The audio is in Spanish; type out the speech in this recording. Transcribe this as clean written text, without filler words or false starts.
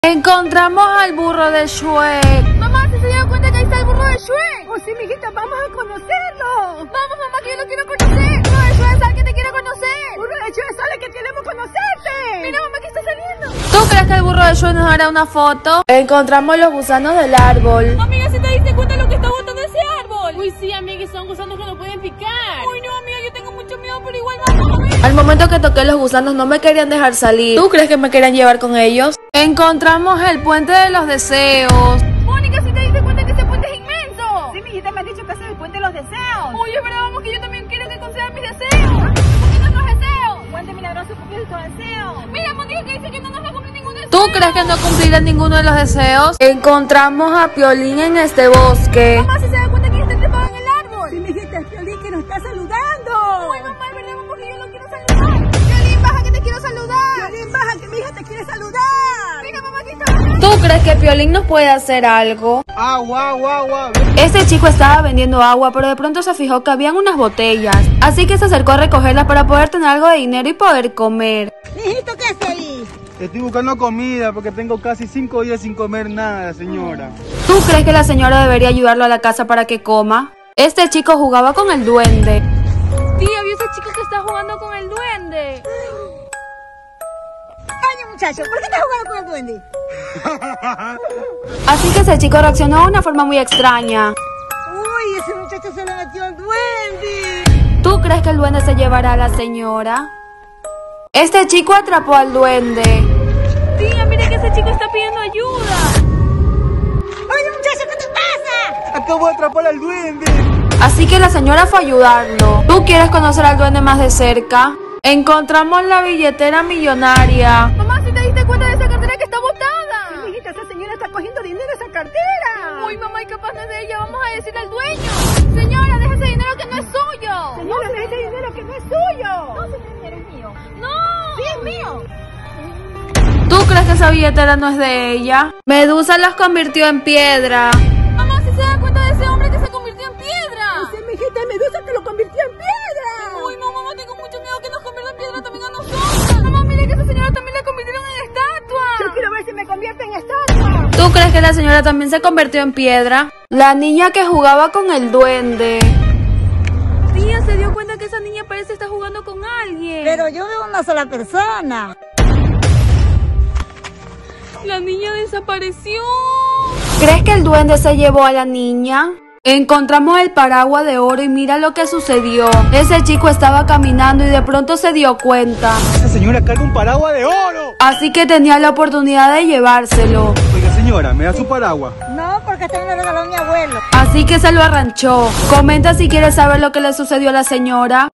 Encontramos al burro de Shrek. Mamá, ¿se dio cuenta que ahí está el burro de Shrek? Oh, sí, mijita, vamos a conocerlo. Vamos, mamá, que yo lo quiero conocer. Burro de Shrek, sal que te quiero conocer. Burro de Shrek, sale que queremos conocerte. Mira, mamá, que está saliendo. ¿Tú crees que el burro de Shrek nos hará una foto? Encontramos los gusanos del árbol. Amiga, ¿si te diste cuenta de lo que está botando ese árbol? Uy, sí, amiga, son gusanos que no pueden picar. Uy, no, amiga, yo tengo mucho miedo, pero igual vamos a ver. Al momento que toqué los gusanos no me querían dejar salir. ¿Tú crees que me querían llevar con ellos? Encontramos el puente de los deseos. Mónica, ¿si te diste cuenta que ese puente es inmenso? Sí, mijita, me han dicho que ese es el puente de los deseos. Uy, es verdad, vamos, que yo también quiero que concedan mis deseos. ¿Por qué nuestros deseos? Puente milagroso, porque es tu deseo. Mira, Mónica, que dice que no nos va a cumplir ningún deseo. ¿Tú crees que no cumplirán ninguno de los deseos? Encontramos a Piolín en este bosque. Mamá, ¿si se da cuenta que está trepado en el árbol? Sí, mijita, es Piolín que nos está saludando. Uy, mamá, es verdad, porque yo lo quiero saludar. Piolín, baja que te quiero saludar. Piolín, baja, que mi hija te quiere saludar. Mira, mamá, que está. ¿Tú crees que Piolín nos puede hacer algo? Agua. Este chico estaba vendiendo agua, pero de pronto se fijó que habían unas botellas. Así que se acercó a recogerlas para poder tener algo de dinero y poder comer. Mijito, ¿qué es feliz? Estoy buscando comida porque tengo casi 5 días sin comer nada, señora. ¿Tú crees que la señora debería ayudarlo a la casa para que coma? Este chico jugaba con el duende. Tía, ¿vio ese chico que está jugando con el duende? Ay, muchacho, ¿por qué estás jugando con el duende? Así que ese chico reaccionó de una forma muy extraña. Uy, ese muchacho se le metió al duende. ¿Tú crees que el duende se llevará a la señora? Este chico atrapó al duende. Tía, mire que ese chico está pidiendo ayuda. Oye, muchacho, ¿qué te pasa? Acabo de atrapar al duende. Así que la señora fue a ayudarlo. ¿Tú quieres conocer al duende más de cerca? Encontramos la billetera millonaria. Mamá, ¿si te diste cuenta de esa cartera que está botada? Mijita, esa señora está cogiendo dinero de esa cartera. Uy, mamá, y capaz no es de ella, vamos a decirle al dueño. Señora, deja ese dinero que no es suyo. Señora, deja ese dinero que no es suyo. No, ese dinero es mío. No. Sí, es mío. ¿Tú crees que esa billetera no es de ella? Medusa los convirtió en piedra. Mamá, ¿si se da cuenta de ese hombre que se convirtió en piedra? Ese mijita Medusa que lo convirtió en piedra. Uy, no, mamá, tengo mucho miedo que nos convierta en piedra también a nosotros. Mamá, mire que esa señora también la convirtieron en estatua. Yo quiero ver si me convierte en estatua. ¿Tú crees que la señora también se convirtió en piedra? La niña que jugaba con el duende. Tía, se dio cuenta que esa niña parece estar jugando con alguien. Pero yo veo una sola persona. La niña desapareció. ¿Crees que el duende se llevó a la niña? Encontramos el paraguas de oro y mira lo que sucedió. Ese chico estaba caminando y de pronto se dio cuenta. Esa señora carga un paraguas de oro. Así que tenía la oportunidad de llevárselo. Oiga, señora, ¿me da su paraguas? No, porque este me lo regaló mi abuelo. Así que se lo arranchó. Comenta si quieres saber lo que le sucedió a la señora.